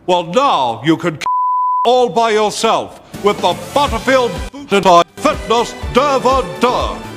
Well, now you can all by yourself with the Butterfield Hentai Fitness Durva Dur.